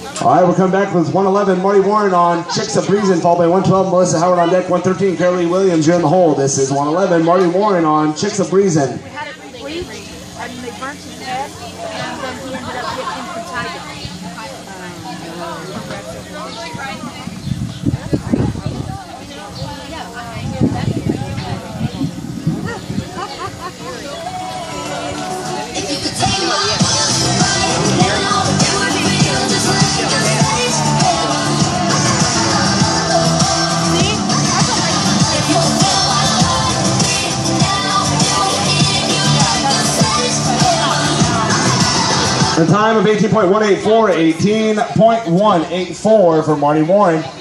All right, we're coming back with 111, Marty Warren on Chix Ceres, followed by 112, Melissa Howard on deck, 113, Carolee Williams, you're in the hole. This is 111, Marty Warren on Chix Ceres. We had it bleached, and they burnt his head, and then he ended up getting infantile. The time of 18.184, 18.184 for Marty Warren.